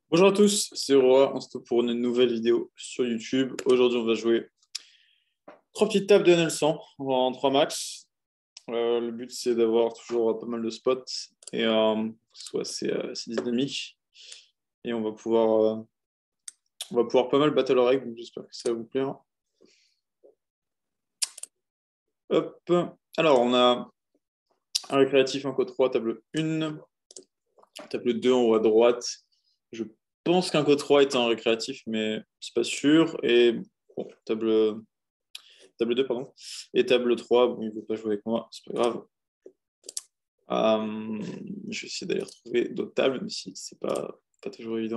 Bonjour à tous, c'est Roi, on se retrouve pour une nouvelle vidéo sur YouTube. Aujourd'hui, on va jouer trois petites tables de NL100 en 3 max. Le but, c'est d'avoir toujours pas mal de spots et que ce soit assez dynamique. Et on va pouvoir pas mal battre la règle, donc j'espère que ça va vous plaire. Hop. Alors, on a un récréatif en code 3, table 1, table 2 en haut à droite. Je pense qu'un code 3 est un récréatif, mais c'est pas sûr. Et bon, table 2, pardon. Et table 3, bon, il ne veut pas jouer avec moi, c'est pas grave. Je vais essayer d'aller retrouver d'autres tables, mais si c'est pas toujours évident.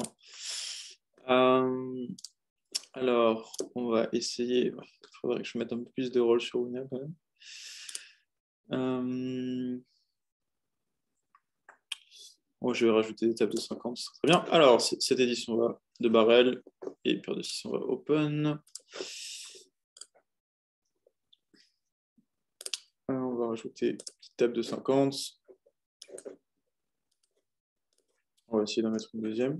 Alors, on va essayer. Il faudrait que je mette un peu plus de rôle sur Wina quand même. Bon, je vais rajouter des tables de 50, c'est très bien. Alors, cette édition va de barrel et pure de 6, on va open. On va rajouter une petite table de 50. On va essayer d'en mettre une deuxième.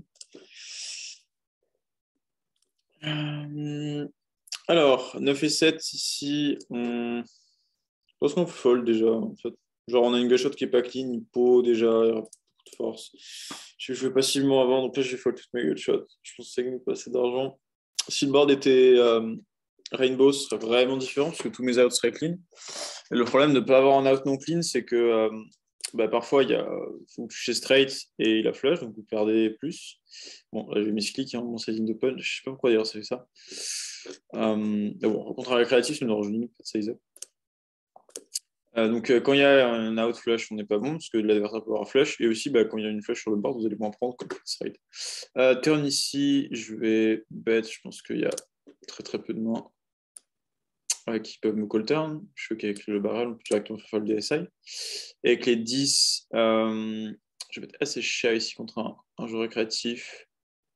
Alors, 9 et 7, ici, je pense qu'on fold déjà. En fait. Genre, on a une gâchette qui n'est pas clean, il pot déjà, il y aura beaucoup de force. Je jouais passivement avant, donc là, j'ai fold toutes mes gutshots. Je pensais que nous pas assez d'argent. Si le board était rainbow, ce serait vraiment différent, parce que tous mes outs seraient clean. Et le problème de ne pas avoir un out non clean, c'est que parfois, il faut toucher straight et il a flush, donc vous perdez plus. Bon, là, j'ai mis ce clic, hein, mon setting de punch. Je sais pas pourquoi d'ailleurs ça fait ça. Bon, contre un récréatif, il nous rejoint pas de size up. Donc, quand il y a un out flush, on n'est pas bon, parce que l'adversaire peut avoir un flush. Et aussi, quand il y a une flush sur le board, vous allez moins prendre comme straight. Turn ici, je vais bet. Je pense qu'il y a très très peu de mains qui peuvent me call turn. Je suis OK avec le barrel, on peut directement faire le DSI. Et avec les 10, je vais être assez cher ici contre un jeu récréatif.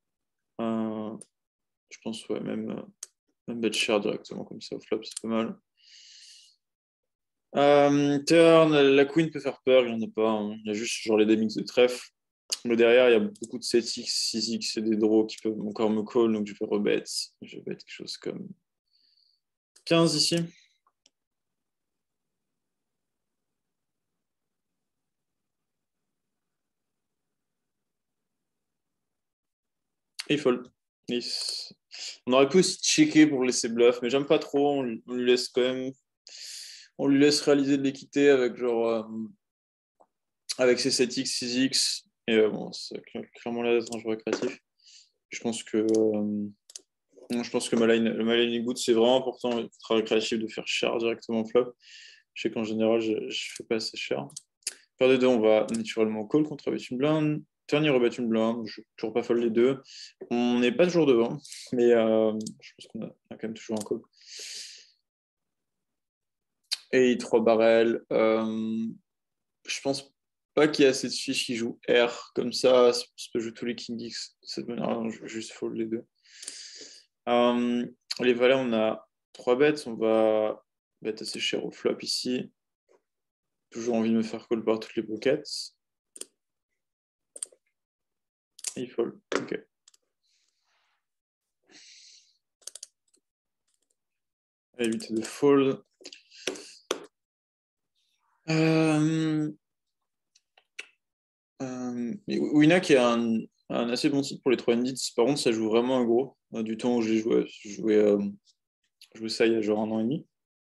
Je pense, ouais, même bet cher directement comme ça au flop, c'est pas mal. Turn, la queen peut faire peur, il n'y en a pas. Hein. Il y a juste genre les demix de trèfle. Mais derrière, il y a beaucoup de 7x, 6x et des draws qui peuvent encore me call, donc je vais rebet. Je vais bet quelque chose comme 15 ici. Et il fold. Nice. On aurait pu aussi checker pour le laisser bluff, mais j'aime pas trop. On lui laisse quand même. On lui laisse réaliser de l'équité avec genre. Avec ses 7x, 6x. Et bon, c'est clairement là d'être un joueur créatif. Je pense que. Ma line good, c'est vraiment important, le travail créatif, de faire cher directement au flop. Je sais qu'en général, je ne fais pas assez cher. Paire de deux, on va naturellement call contre bet une blinde. Turn, il rebet une blinde. Je ne toujours pas fold les deux. On n'est pas toujours devant, mais je pense qu'on a quand même toujours un call. Et 3 barrels. Je pense pas qu'il y a assez de fiches qui jouent R comme ça. Je peux jouer tous les King X de cette manière. Je vais juste fold les deux. Les valets, on a 3 bêtes. On va bet assez cher au flop ici. Toujours envie de me faire call par toutes les pockets. Et il fold. Ok. À éviter de fold. Winak est un assez bon site pour les 3 endits. Par contre, ça joue vraiment un gros. Du temps où j'ai joué, je jouais ça il y a genre 1 an et demi.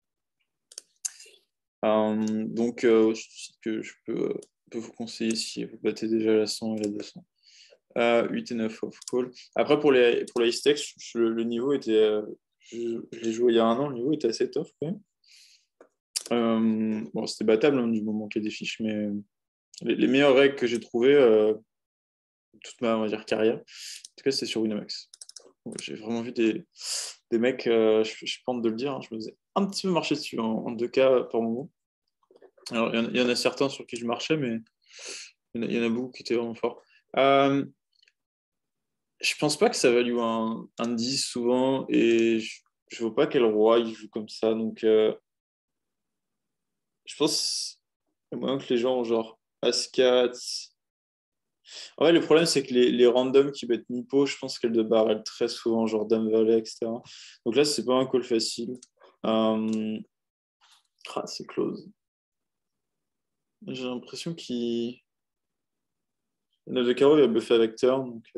Donc, c'est que je peux vous conseiller si vous battez déjà la 100 et la 200. 8 et 9 off call. Après, pour les stakes, le niveau était. Je l'ai joué il y a 1 an, le niveau était assez tough quand même. Bon, c'était battable du moment qu'il y a des fiches, mais les meilleures règles que j'ai trouvées toute ma, on va dire, carrière, en tout cas, c'est sur Winamax. J'ai vraiment vu des mecs, je pense de le dire, hein, je me faisais un petit peu marcher dessus en 2K par moment. Alors, il y en a certains sur qui je marchais, mais il y en a beaucoup qui étaient vraiment forts. Je pense pas que ça value un 10 souvent, et je vois pas quel roi il joue comme ça, donc je pense qu'il y a moyen que les gens ont genre As-4, Ouais, le problème, c'est que les randoms qui bêtent mi-pot, je pense qu'elles de barrel très souvent, genre Dame Valet, etc. Donc là, c'est pas un call facile. Euh, c'est close. J'ai l'impression qu'il. Le 9 de carreau, il va bluffer avec turn. Donc,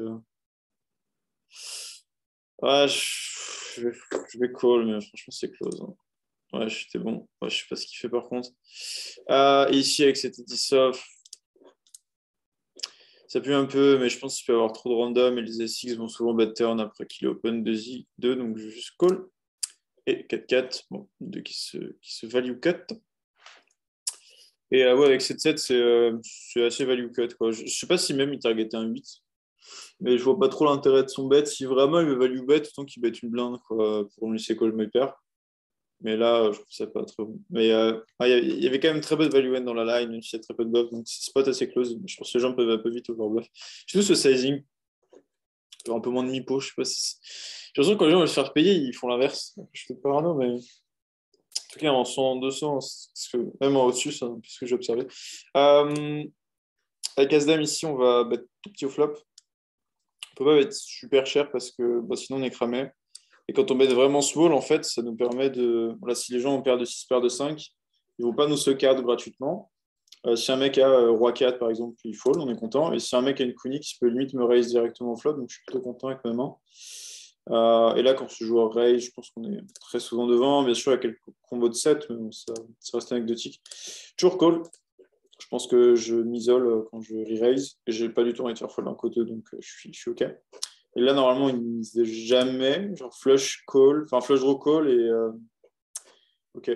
ouais, je vais call, mais franchement, c'est close, hein. Ouais, j'étais bon. Ouais, je sais pas ce qu'il fait par contre. Et ici, avec cet Etisoft, ça pue un peu, mais je pense qu'il peut y avoir trop de random et les SX vont souvent bet turn après qu'il est open 2, donc je vais juste call. Et 4-4, bon, 2 qui se value cut. Et ouais, avec cette 7, c'est assez value cut, quoi. Je sais pas si même il targetait un 8, mais je vois pas trop l'intérêt de son bet. Si vraiment il veut value bet, autant qu'il bet une blinde, quoi, pour me laisser call mes paires. Mais là, je trouve ça pas très bon. Mais il y avait quand même très peu de value end dans la line, même s'il y a très peu de bluff, donc c'est spot assez close. Je pense que les gens peuvent un peu vite overbluff. Surtout ce sizing, genre un peu moins de mi-pot, je sais pas si. J'ai l'impression que quand les gens veulent se faire payer, ils font l'inverse. Je suis parano, mais en tout cas en 100, 200, parce que même en au-dessus, c'est un peu ce que j'ai observé. Avec As-Dame, ici, on va bet tout petit au flop. On peut pas être super cher parce que sinon on est cramé. Et quand on met vraiment small, en fait, ça nous permet de. Voilà, si les gens ont paire de 6, paire de 5, ils ne vont pas nous se card gratuitement. Si un mec a roi 4, par exemple, il fold, on est content. Et si un mec a une Kunix, il peut limite me raise directement au flop, donc je suis plutôt content avec ma main. Et là, quand on se joue à raise, je pense qu'on est très souvent devant. Bien sûr, il y a quelques combos de 7, mais bon, ça reste anecdotique. Toujours call. Je pense que je m'isole quand je re-raise. Et j'ai pas du tout envie de faire fold d'un côté, donc je suis OK. Et là, normalement, il ne disait jamais, genre flush call, enfin flush draw call et OK.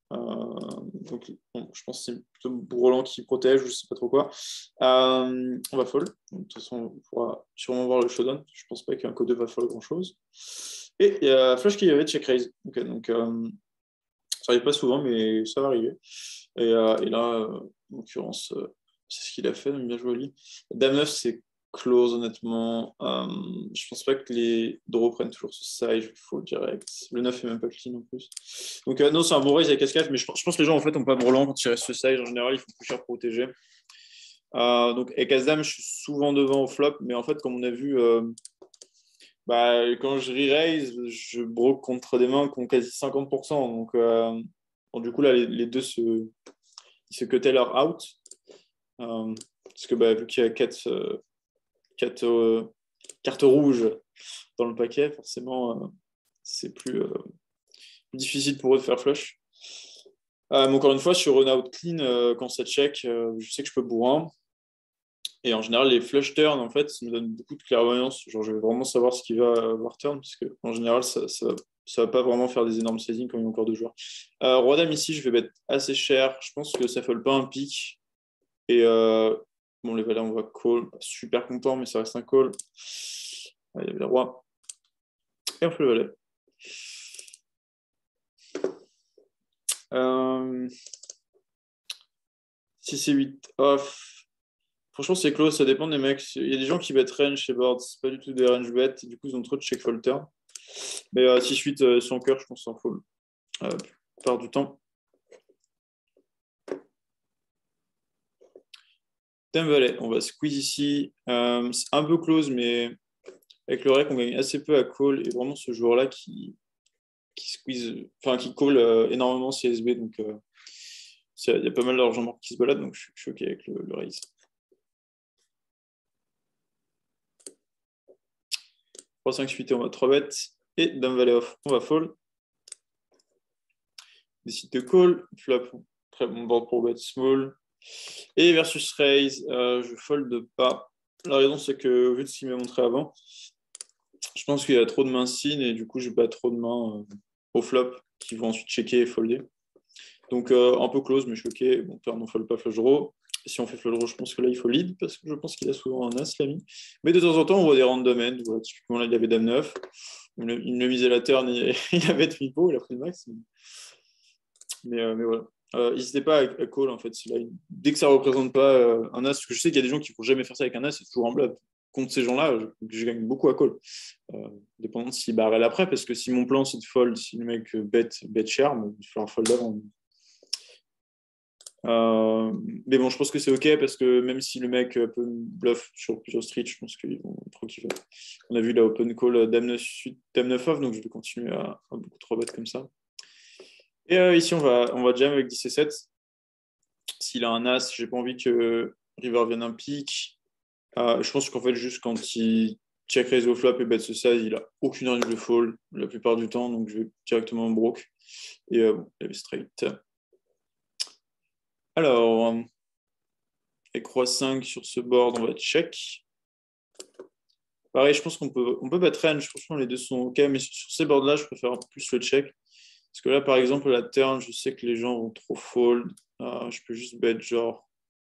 Donc, bon, je pense que c'est plutôt Roland qui protège, je ne sais pas trop quoi. On va fold. Donc, de toute façon, on pourra sûrement voir le showdown. Je ne pense pas qu'un code va fold grand-chose. Et il y a flush qui avait check raise. Okay, donc, ça n'arrive pas souvent, mais ça va arriver. Et là, en l'occurrence, c'est ce qu'il a fait, donc bien joué lui. Dame 9, c'est close, honnêtement. Je pense pas que les draws prennent toujours ce size, il faut direct. Le 9 est même pas clean en plus. Donc, non, c'est un bon raise avec S4, mais je pense que les gens en fait ont pas de Roland quand ils restent ce size. En général, il faut plus cher protéger. Donc, avec As-Dame, je suis souvent devant au flop, mais en fait, comme on a vu, quand je re-raise, je broke contre des mains qui ont quasi 50%. Donc, bon, du coup, là, les deux ils se cutaient leur out. Parce que vu qu'il y a 4 cartes rouges dans le paquet, forcément, c'est plus difficile pour eux de faire flush. Mais encore une fois, sur un out clean, quand ça check, je sais que je peux bourrin. Et en général, les flush turn, en fait, ça me donne beaucoup de clairvoyance. Genre, je vais vraiment savoir ce qui va avoir turn, parce qu'en général, ça va pas vraiment faire des énormes sizing quand il y a encore deux joueurs. Roi Dame, ici, je vais mettre assez cher. Je pense que ça ne fold pas un pic. Et bon, les valets, on va call. Super content, mais ça reste un call. Il y avait le roi. Et on fait le valet. 6 et 8 off. Franchement, c'est close, ça dépend des mecs. Il y a des gens qui bettent range chez board, c'est pas du tout des range bet. Du coup, ils ont trop de check fold turn. Mais 6-8 sans cœur, je pense sans fold. La plupart du temps. Dame valet, on va squeeze ici. C'est un peu close, mais avec le rec, on gagne assez peu à call. Et vraiment, ce joueur-là qui squeeze, enfin qui call énormément CSB. Donc, il y a pas mal d'argent mort qui se balade. Donc, je suis OK avec le raise. 3-5 suité, on va 3 bêtes. Et Dame valet off, on va fold. Décide de call. Flop, très bon board pour bet small. Et versus raise, je fold pas. La raison, c'est que vu de ce qu'il m'a montré avant, je pense qu'il y a trop de mains sin et du coup, j'ai pas trop de mains au flop qui vont ensuite checker et folder. Donc, un peu close, mais je suis OK. Bon, turn, on fold pas flush draw. Si on fait flush draw, je pense que là, il faut lead parce que je pense qu'il a souvent un as, l'ami. Mais de temps en temps, on voit des random end. Voilà, typiquement, là, il avait dame 9. Il me misait la turn, il avait demi-pot, il a pris le max. Mais voilà. N'hésitez pas à call en fait. Dès que ça ne représente pas un as, parce que je sais qu'il y a des gens qui ne vont jamais faire ça avec un as, c'est toujours un bluff. Contre ces gens-là, je gagne beaucoup à call. Dépendant de s'il barrel après, parce que si mon plan c'est de fold, si le mec bet cher, il va falloir fold avant. Mais bon, je pense que c'est OK parce que même si le mec peut bluff sur plusieurs streets, je pense qu'ils vont trop kiffer. On a vu la open call Dame 9 suite, Dame 9 off, donc je vais continuer à beaucoup trop bêtes comme ça. Et ici, on va jam avec 10 et 7. S'il a un as, j'ai pas envie que River vienne un pic. Je pense qu'en fait, juste quand il check raise au flop et bet ce size, il a aucune range de fold la plupart du temps, donc je vais directement broke. Et bon, il avait straight. Alors, avec roi 5 sur ce board, on va check. Pareil, je pense qu'on peut battre range. Franchement, les deux sont OK, mais sur ces boards-là, je préfère un peu plus le check. Parce que là, par exemple, la turn, je sais que les gens vont trop fold. Je peux juste bet genre.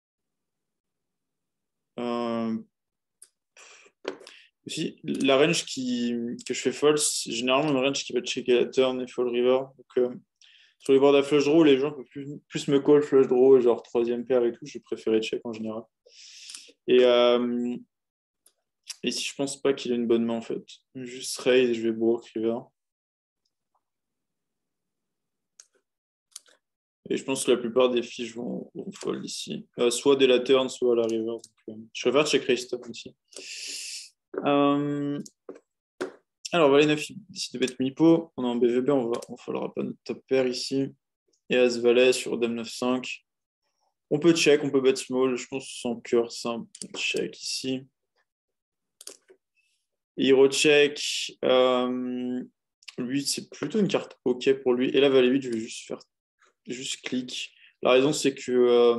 Aussi, la range que je fais fold, c'est généralement une range qui va checker la turn et fold river. Donc, sur les boards à flush draw, les gens peuvent plus me call flush draw, genre troisième paire et tout. J'ai préféré check en général. Et si je pense pas qu'il a une bonne main en fait, juste raise et je vais broke river. Et je pense que la plupart des fiches vont fold ici. Soit dès la turn, soit à la river. Donc, je préfère check raise stop ici. Alors, valet 9 décide de bet mi-pot. On est en BVB, on ne foldera pas notre top pair ici. Et as valet sur dame 9-5. On peut check, on peut bet small. Je pense sans cœur simple. Check ici. Hero check. Lui, c'est plutôt une carte OK pour lui. Et là, valet 8, je vais juste clic. La raison, c'est que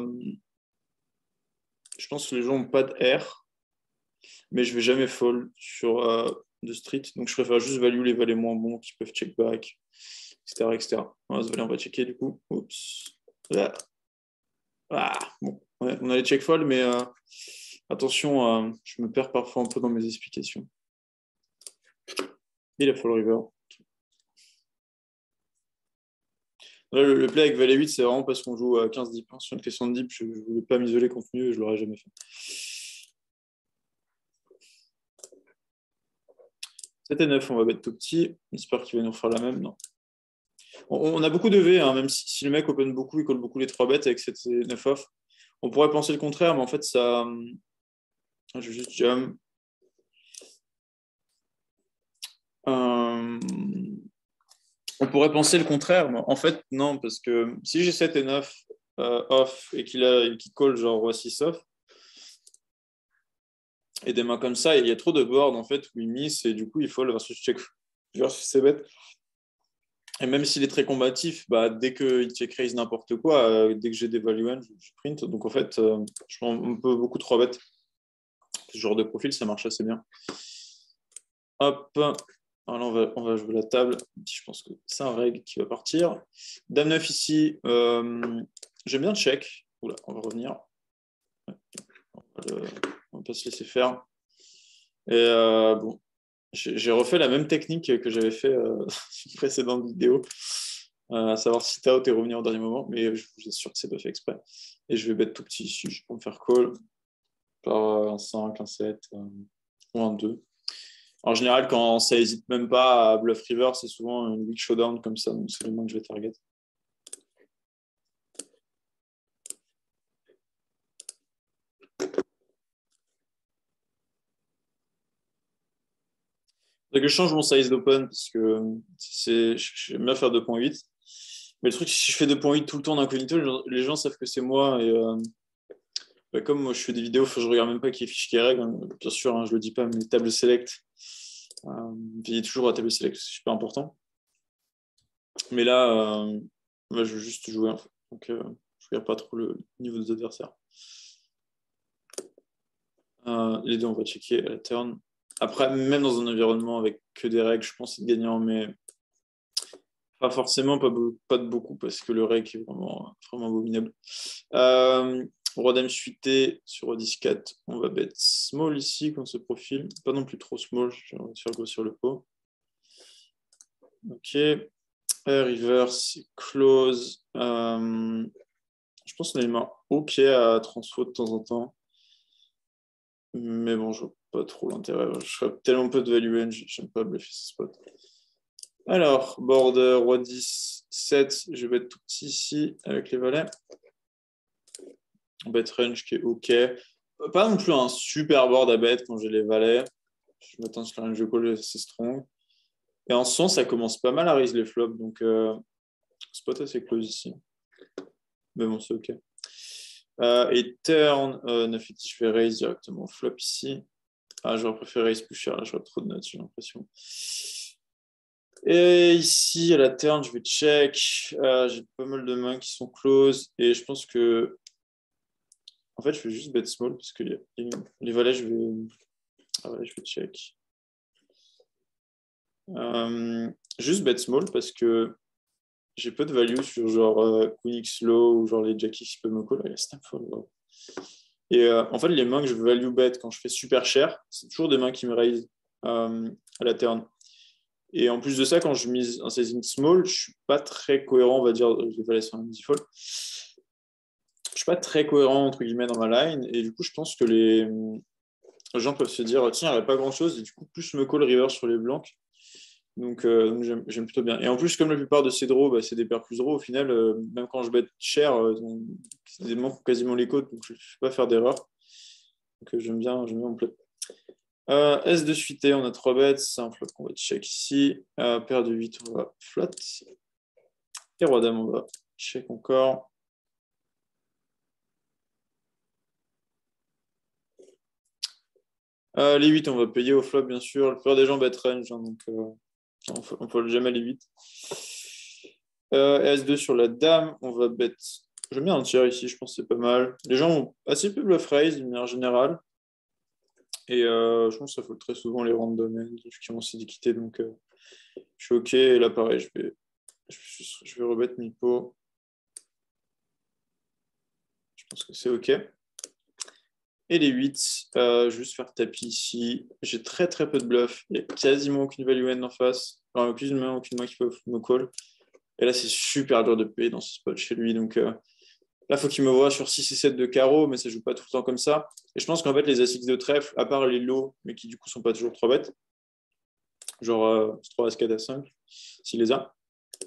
je pense que les gens n'ont pas de R, mais je vais jamais fold sur de street. Donc, je préfère juste value les valets moins bons qui peuvent check back, etc. etc. Voilà, ce valet, on va checker du coup. Oups. Là. Bon. Ouais, on a les check fold, mais attention, je me perds parfois un peu dans mes explications. Il a fold river. Là, le play avec valet 8, c'est vraiment parce qu'on joue à 15 deep. Sur une question de deep, je ne voulais pas m'isoler contre mieux et je ne l'aurais jamais fait. 7 et 9, on va mettre tout petit. J'espère qu'il va nous refaire la même. Non. On a beaucoup de V, hein, même si le mec open beaucoup, il colle beaucoup les 3 bêtes avec 7 et 9 off. On pourrait penser le contraire, mais en fait, ça. Je vais juste jam. On pourrait penser le contraire, mais en fait, non, parce que si j'ai 7 et 9 off et qu'il colle genre roi 6 off, et des mains comme ça, il y a trop de boards en fait où il miss et du coup il fold versus check versus ses bêtes. Et même s'il est très combatif, bah, dès qu'il check raise n'importe quoi, dès que j'ai des value hand, je print. Donc en fait, on peut beaucoup trop bête. Ce genre de profil, ça marche assez bien. Hop. Alors là, on va jouer la table. Je pense que c'est un reg qui va partir. Dame 9 ici. J'aime bien check. Oula, on va revenir. On va pas se laisser faire. Et bon, j'ai refait la même technique que j'avais fait dans une précédente vidéo, à savoir sit out et revenir au dernier moment, mais je vous assure que c'est pas fait exprès. Et je vais bet tout petit ici, je vais me faire call par un 5, un 7 ou un 2. En général, quand ça hésite même pas à bluff river, c'est souvent une weak showdown comme ça, donc c'est le moins que je vais target. Donc je change mon size d'open parce que j'aime bien faire 2.8. Mais le truc, si je fais 2.8 tout le temps d'incognito, les gens savent que c'est moi. Et bah, comme moi, je fais des vidéos, faut que je regarde même pas qui est fiche qui est règle. Bien sûr, hein, je le dis pas, mais table select. Veillez toujours à table select, c'est super important. Mais là, je veux juste jouer. En fait. Donc, je regarde pas trop le niveau des adversaires. Les deux, on va checker à la turn. Après, même dans un environnement avec que des règles, je pense être gagnant, mais pas forcément, pas de beaucoup, parce que le rec est vraiment, vraiment abominable. Roi dame suité sur 10-4, on va bet small ici quand ce profil. Pas non plus trop small, je vais faire grossir le pot. Ok. Reverse, close. Je pense qu'on a une main ok à transfo de temps en temps. Mais bon, je vois pas trop l'intérêt. Je ferais tellement peu de value range, j'aime pas bluffer ce spot. Alors, board roi 10, 7, je vais être tout petit ici avec les valets. Bet range qui est OK. Pas non plus un super board à bet quand j'ai les valets. Je m'attends sur un jeu call assez strong. Et en sens, ça commence pas mal à raise les flops. Donc, spot assez close ici. Mais bon, c'est OK. Et turn, 9 et 10, je vais raise directement flop ici. Ah, j'aurais préféré raise plus cher. Là, j'aurais trop de notes, j'ai l'impression. Et ici, à la turn, je vais check. J'ai pas mal de mains qui sont close. Et je pense que. En fait, je vais juste bet small parce que les valets, Ah ouais, je vais check. Juste bet small parce que j'ai peu de value sur genre Queen X low ou genre les Jack X qui peuvent me call. Il y a snap fold. Wow. Et en fait, les mains que je value bet quand je fais super cher, c'est toujours des mains qui me raise à la turn. Et en plus de ça, quand je mise un sizing small, je suis pas très cohérent, on va dire, je vais pas laisser un default. Je suis pas très cohérent entre guillemets dans ma line, et du coup, je pense que les gens peuvent se dire, tiens, il n'y a pas grand chose, et du coup, plus je me call river sur les blancs. Donc j'aime plutôt bien. Et en plus, comme la plupart de ces draws, bah, c'est des paires plus draws, au final, même quand je bet cher, c'est des mains qui ont quasiment les côtes, donc je ne vais pas faire d'erreur. Donc j'aime bien mon play. S de suité, on a 3 bêtes, c'est un flop qu'on va check ici. Paire de 8, on va flat. Et roi dame, on va check encore. Les 8, on va payer au flop, bien sûr. La plupart des gens bet range, hein, donc on ne fold jamais les 8. S2 sur la dame, on va bet. J'aime bien un tiers ici, je pense que c'est pas mal. Les gens ont assez peu bluff raise, d'une manière générale. Et je pense que ça fold très souvent les random ends qui ont aussi d'équité, donc je suis OK. Et là, pareil, je vais remettre mi pot. Je pense que c'est OK. Et les 8, juste faire tapis ici. J'ai très très peu de bluff. Il n'y a quasiment aucune value end en face. Enfin, aucune main qui peut me call. Et là, c'est super dur de payer dans ce spot chez lui. Donc là, il faut qu'il me voit sur 6 et 7 de carreau, mais ça ne joue pas tout le temps comme ça. Et je pense qu'en fait, les As-X de trèfle, à part les lows, mais qui du coup sont pas toujours 3 bêtes, genre 3 As-4 As5, s'il les a,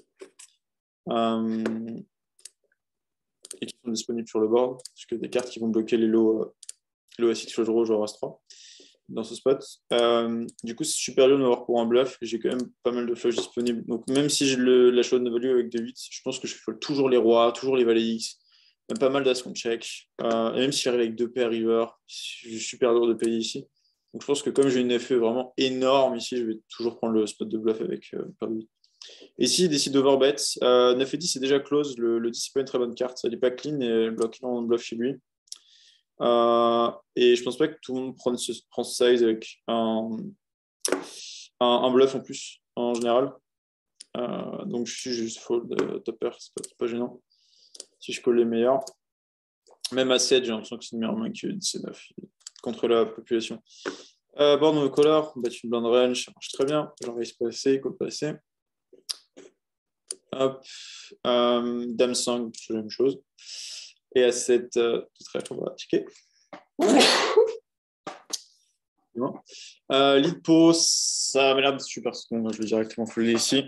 et qui sont disponibles sur le board, parce que des cartes qui vont bloquer les lows As-X le draw, genre As3, dans ce spot. Du coup, c'est super dur de m'avoir pour un bluff. J'ai quand même pas mal de flush disponibles. Donc, même si j'ai la shot de value avec des 8, je pense que je fold toujours les rois, toujours les valets X. Même pas mal d'as qu'on check. Et même si j'arrive avec 2 paires river, c'est super dur de payer ici. Donc, je pense que comme j'ai une FE vraiment énorme ici, je vais toujours prendre le spot de bluff avec paire de 8. Et s'il décide d'overbet, 9 et 10 c'est déjà close. Le 10 c'est pas une très bonne carte. Ça n'est pas clean et bloque en bluff chez lui. Et je pense pas que tout le monde prend ce size avec un bluff en plus, en général. Donc je suis juste fold topper, c'est pas gênant. Si je colle les meilleurs. Même à 7, j'ai l'impression que c'est une meilleure main que 19 contre la population. Board no color, battu une blind range, ça marche très bien. J'en vais pas assez, call pas assez. Hop. Dame 5, c'est la même chose. Et à 7, tout trèfle, on va checker. Lead pot, ça m'a l'air de super second. Je vais directement folder ici.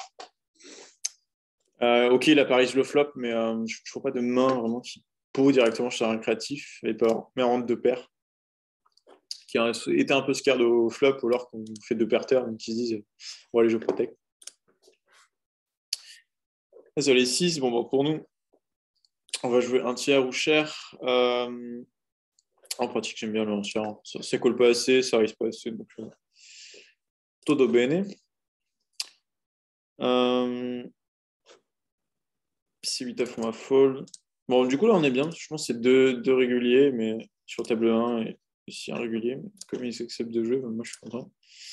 Ok, il apparaît le flop, mais je ne trouve pas de main vraiment qui pot directement chez un créatif et pas mais en rentre deux paires. Qui était un peu scared au flop alors qu'on fait deux paires terre, donc ils se disent bon, allez, je protect. Là, sur les 6, bon, pour nous, on va jouer un tiers ou cher. En pratique, j'aime bien le 1 tiers. Ça colle pas assez, ça risque pas assez. Donc, todo bene. Si 8 off, on va fold. Bon, du coup, là, on est bien. Je pense que c'est deux réguliers, mais sur table 1 et ici un régulier. Comme ils acceptent de jouer, moi, je suis content.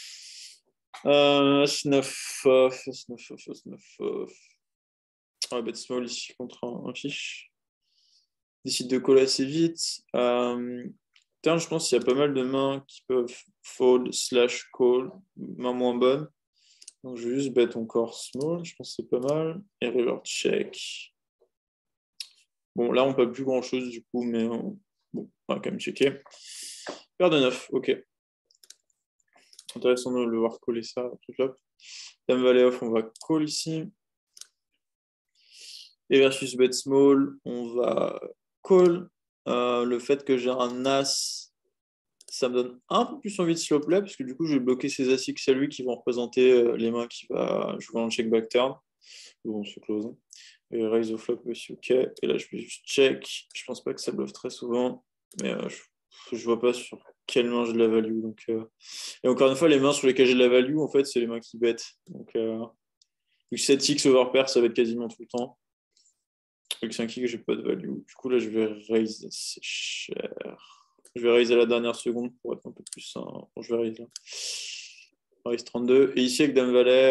As-9 off, As-9 off, As-9 off. On va bet small ici contre un fiche. Décide de coller assez vite. Je pense qu'il y a pas mal de mains qui peuvent fold slash call, main moins bonne. Donc, je vais juste bet encore small. Je pense que c'est pas mal. Et river check. Bon, là, on ne peut plus grand-chose du coup, mais bon, on va quand même checker. Paire de 9, ok. Intéressant de le voir coller ça. Dame valet off, on va call ici. Et versus bet small, on va call. le fait que j'ai un As, ça me donne un peu plus envie de slow play, parce que du coup, je vais bloquer ces As-X à lui qui vont représenter les mains qui va jouer en check back turn. Bon, c'est close. Hein. Et raise au flop aussi, ok. Et là, je vais juste check. Je pense pas que ça bluffe très souvent, mais je vois pas sur quelle main j'ai de la value. Donc, Et encore une fois, les mains sur lesquelles j'ai de la value, en fait, c'est les mains qui bêtent. Donc, vu que 7x overpair, ça va être quasiment tout le temps. Vu que 5x, j'ai pas de value. Du coup, là, je vais raise assez cher. Je vais raise à la dernière seconde pour être un peu plus sain. Bon, je vais raise là. Raise 32. Et ici, avec Dame Valet,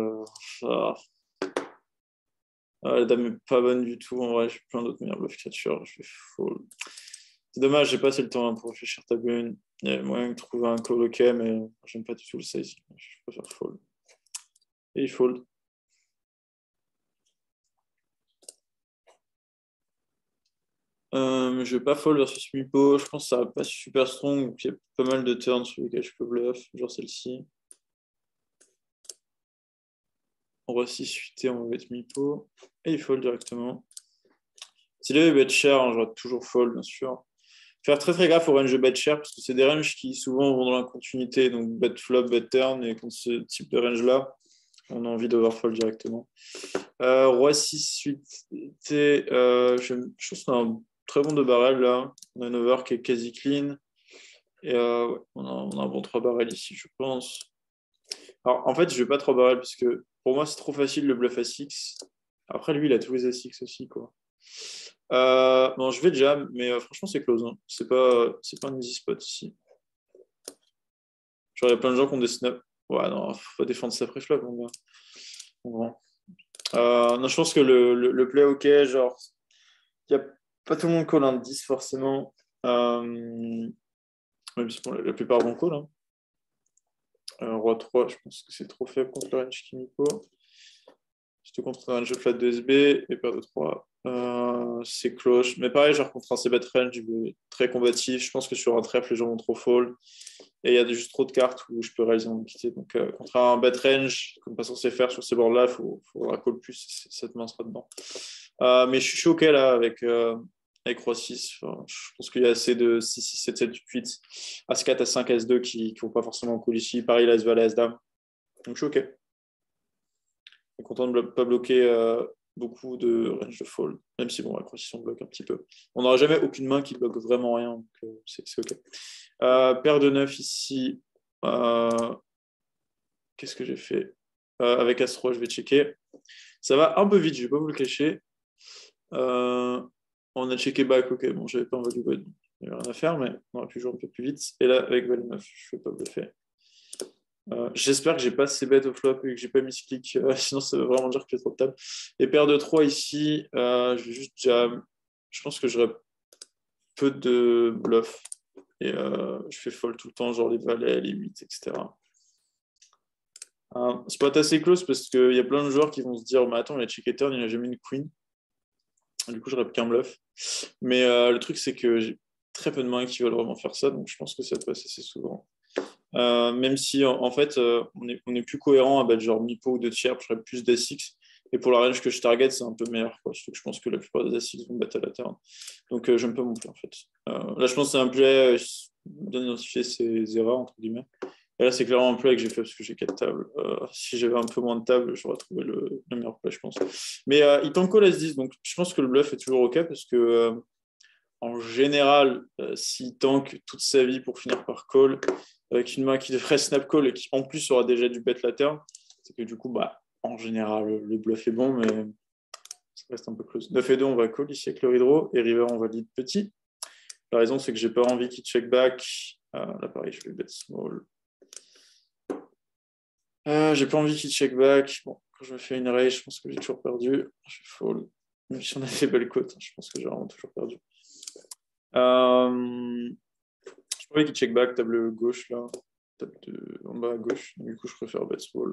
la dame est pas bonne du tout. En vrai, j'ai plein d'autres meilleurs bluff catchers. Je vais fold. C'est dommage, j'ai pas assez le temps pour réfléchir ta une. Il y a moyen de trouver un call ok, mais j'aime pas du tout le size. Je préfère fold. Et il fold. Je vais pas fold versus Mipo. Je pense que ça va pas super strong. Donc il y a pas mal de turns sur lesquels je peux bluff, genre celle-ci. On va 6 suité, on va mettre Mipo. Et il fold directement. Si là il bet cher, hein, j'aurais toujours fold, bien sûr. Faire très très gaffe aux ranges de bet cher, parce que c'est des ranges qui souvent vont dans la continuité. Donc bet flop, bet turn, et contre ce type de range-là, on a envie d'overfold directement. Roi 6 suité, je pense qu'on a un très bon 2 barrels là. On a un over qui est quasi clean. Et ouais, on a un bon 3 barrels ici, je pense. Alors, en fait, je vais pas 3 barrels parce que pour moi, c'est trop facile le bluff à 6. Après, lui, il a tous les A6 aussi, quoi. Bon, je vais jam, mais franchement, c'est close. Hein. C'est pas un easy spot ici. Genre, il y a plein de gens qui ont des snaps. Ouais, non, faut pas défendre ça pré-flop, mon gars. Bon. Non, je pense que le play, ok, genre, il n'y a pas tout le monde call un 10 forcément. Même si bon, la plupart vont call. Hein. Roi 3, je pense que c'est trop faible contre le range Kimiko. Surtout contre un range flat de SB et paire de 3. C'est cloche. Mais pareil, genre contre un c-bet range très combatif. Je pense que sur un trèfle, les gens vont trop fold. Et il y a juste trop de cartes où je peux réaliser mon liquidité. Donc, contre un bet range, comme pas censé faire sur ces boards-là, il faudra call plus. Cette main sera dedans. Mais je suis choqué là avec Roi 6. Enfin, je pense qu'il y a assez de 6, 6, 7, 7, 8, As4, As5, As2 qui ne vont pas forcément cool ici. Pareil, l'As Valet, As-Dame. Donc, je suis OK. Je suis content de ne pas bloquer beaucoup de range de fold. Même si, bon, la Croix 6, on bloque un petit peu. On n'aura jamais aucune main qui bloque vraiment rien. Donc, c'est OK. Paire de 9 ici. Qu'est-ce que j'ai fait avec As-3, je vais checker. Ça va un peu vite, je ne vais pas vous le cacher. On a checké back, ok, bon, j'avais pas un value god, il n'y avait rien à faire, mais on aurait pu jouer un peu plus vite. Et là, avec value 9, je ne vais pas bluffer. J'espère que j'ai pas assez bête au flop et que j'ai pas mis ce clic, sinon ça veut vraiment dire que j'ai trop de table. Et paire de 3 ici, je vais juste jam. Je pense que j'aurai peu de bluff. Et je fais fold tout le temps, genre les valets, les 8, etc. C'est pas assez close parce qu'il y a plein de joueurs qui vont se dire mais attends, il a checké turn, il n'a jamais une queen. Du coup, j'aurais plus qu'un bluff. Mais le truc, c'est que j'ai très peu de mains qui veulent vraiment faire ça, donc je pense que ça passe assez souvent. Même si, en fait, on est plus cohérent à battre genre Mipo ou de tiers, j'aurais plus d'A6. Et pour la range que je target, c'est un peu meilleur. Quoi. Surtout que je pense que la plupart des A6 vont battre à la turn. Donc, j'aime pas mon play, en fait. Là, je pense que c'est un play, bien identifier ses erreurs, entre guillemets. Et là, c'est clairement un play que j'ai fait parce que j'ai 4 tables. Si j'avais un peu moins de tables, j'aurais trouvé le meilleur play, je pense. Mais il tank call S10, donc je pense que le bluff est toujours OK parce que, en général, s'il tank toute sa vie pour finir par call, avec une main qui devrait snap call et qui en plus aura déjà du bet la turn, c'est que du coup, bah, en général, le bluff est bon, mais ça reste un peu close. 9 et 2, on va call ici avec le hydro et river, on valide petit. La raison, c'est que j'ai pas envie qu'il check back. Là, pareil, je vais bet small. J'ai pas envie qu'il check back. Bon, quand je me fais une raise, je pense que j'ai toujours perdu. Je vais fold. Même si on a fait belle cote, je pense que j'ai vraiment toujours perdu. Je pourrais qu'il check back, table gauche là. Table en bas à gauche. Du coup, je préfère bet small.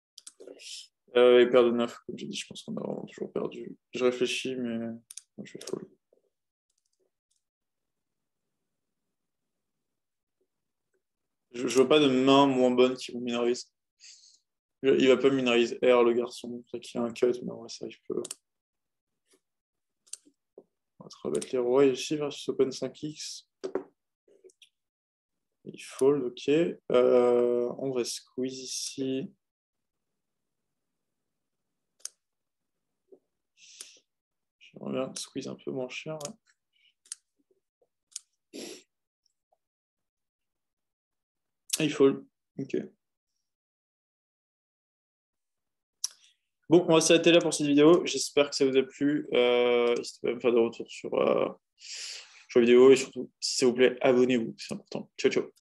Et paire de 9, comme j'ai dit, je pense qu'on a vraiment toujours perdu. Je réfléchis, mais je vais fold. Je vois pas de main moins bonne qui vont minoriser. Il va pas minoriser R, le garçon. C'est qu'il y a un cut, mais ouais, ça arrive peu. va te remettre les rois ici versus Open 5x. Il fold, ok. On va squeeze ici. J'aimerais bien squeeze un peu moins cher. Ouais. Il fold, ok. Bon, on va s'arrêter là pour cette vidéo. J'espère que ça vous a plu. N'hésitez pas à me faire des retours sur la vidéo et surtout, si ça vous plaît, abonnez-vous, c'est important. Ciao, ciao.